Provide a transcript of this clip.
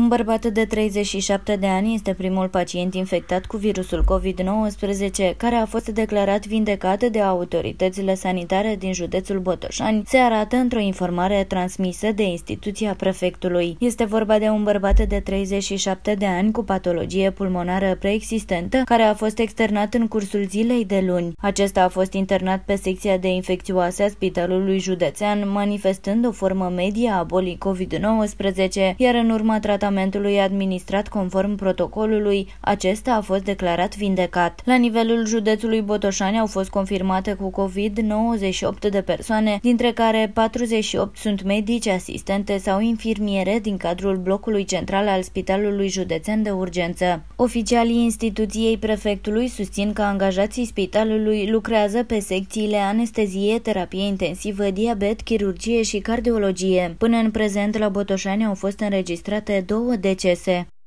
Un bărbat de 37 de ani este primul pacient infectat cu virusul COVID-19 care a fost declarat vindecat de autoritățile sanitare din județul Botoșani, se arată într-o informare transmisă de instituția prefectului. Este vorba de un bărbat de 37 de ani cu patologie pulmonară preexistentă care a fost externat în cursul zilei de luni. Acesta a fost internat pe secția de infecțioase a Spitalului Județean, manifestând o formă medie a bolii COVID-19, iar în urma tratamentului administrat conform protocolului, acesta a fost declarat vindecat. La nivelul județului Botoșani au fost confirmate cu COVID 98 de persoane, dintre care 48 sunt medici, asistente sau infirmiere din cadrul blocului central al Spitalului Județean de Urgență. Oficialii instituției prefectului susțin că angajații spitalului lucrează pe secțiile anestezie, terapie intensivă, diabet, chirurgie și cardiologie. Până în prezent, la Botoșani au fost înregistrate 2 decese.